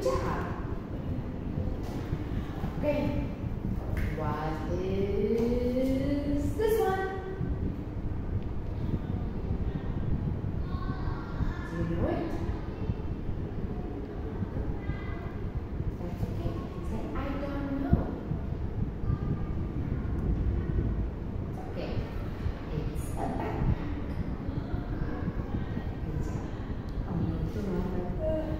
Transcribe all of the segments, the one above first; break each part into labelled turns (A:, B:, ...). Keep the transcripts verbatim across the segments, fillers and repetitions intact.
A: job. Okay. What is this one? Do you know it? That's okay. Say, I don't know. Okay. It's a backpack. Good job. Oh no, too long.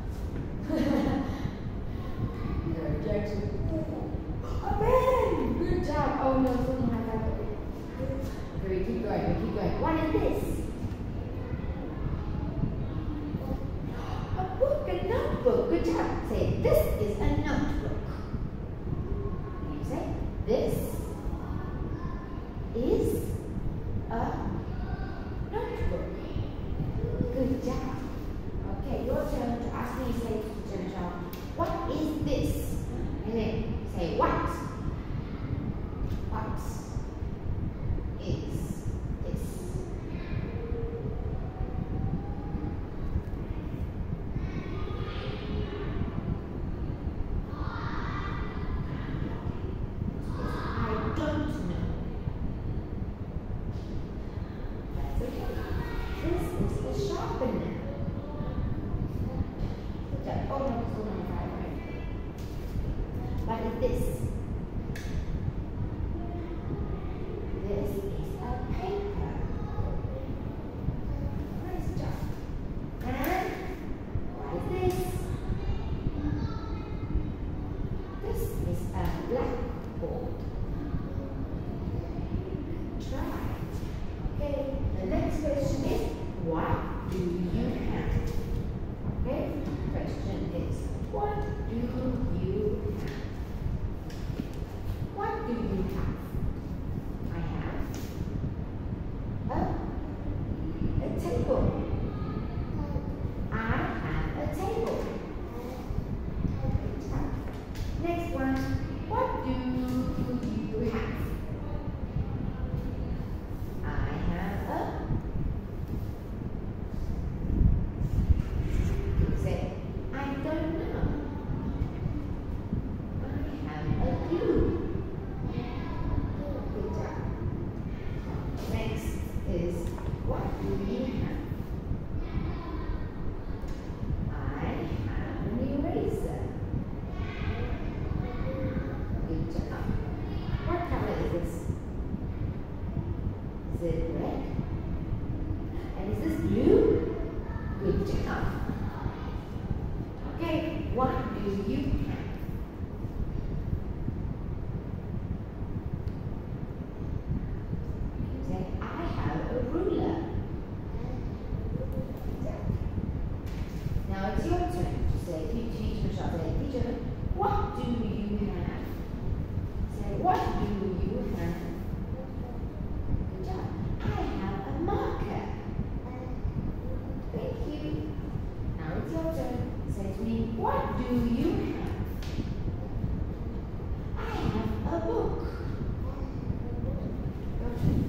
A: Good, Jackson. A pen! Good job. Oh no, too long. Okay, we keep going, we keep going. What is this? A book, a notebook. Good job. Say, this is a notebook. Can you say, this is a notebook. Good job. Okay, your turn to ask me, say to Jennifer, what is this? And then say, what? What is this? I don't know. That's okay. This is a sharpener. Good job. Oh no, it's going on fire, right? What is this? This is a paper. Nice job. And what is this? This is a blackboard. Try. Okay, the next question is, what do you have? Okay, question is, what do you have? What do you have? I have a, a table. I have a table. Good job. Next one, what do you have? I have a, say, I don't know. I have a glue. Good job. Next is, what do you have? I have an eraser. Good job. What color is this? Is it red? And is this blue? Good job. Okay, what do you have? Say, I have a ruler. Now it's your turn to say, teacher Michelle, say, teacher, what do you have? Say, what do you have? Good job. I have a marker. Thank you. Now it's your turn. Say to me, what do you have? I have a book. Your turn.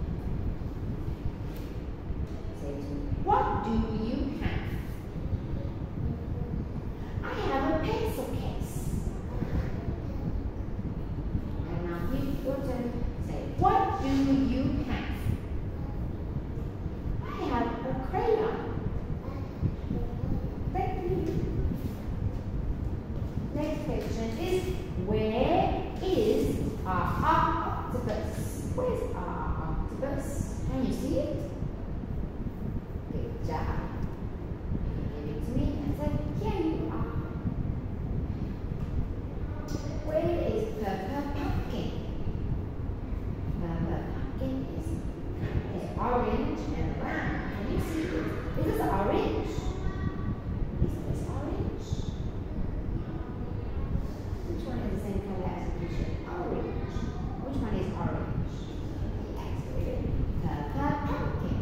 A: Say to me, what do you have? I have a pencil case. And now you, your turn. Say, what do you have? I have a crayon. Thank you. Next question is, where is our octopus? Where's our octopus? Can you see it? Good job. Give it to me and say, here you are. Where is Peppa Pumpkin? Peppa Pumpkin is, is orange and round. Can you see it? Is this orange? Is this orange? Which one is the same color as the t-shirt? Orange. Which one is orange? Yes, very good. Peppa Pumpkin.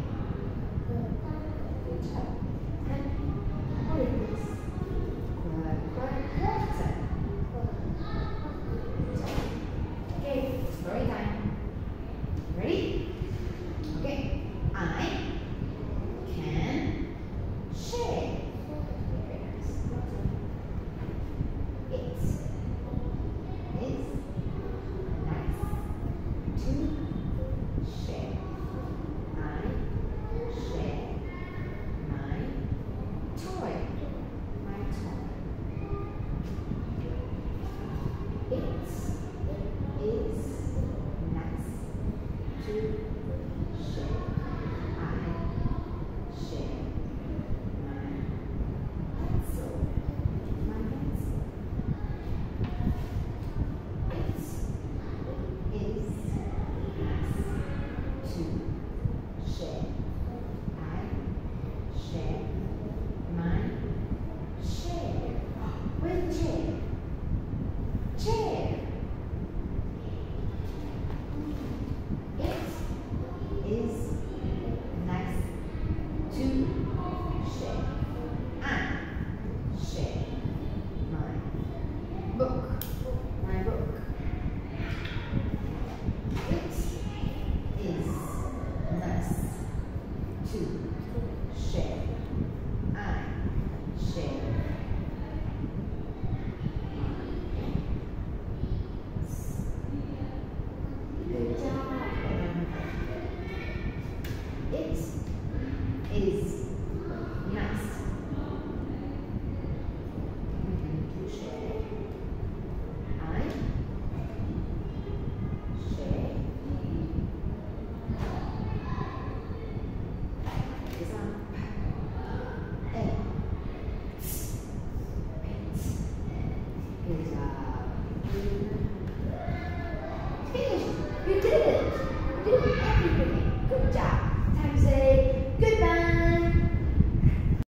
A: chair. Chair. It is nice to share. I share my book. My book. It is nice to share. I share. Good job. It is nice to share. I share. Is on A. Good job. Finish. You did it. You did everything. Good job.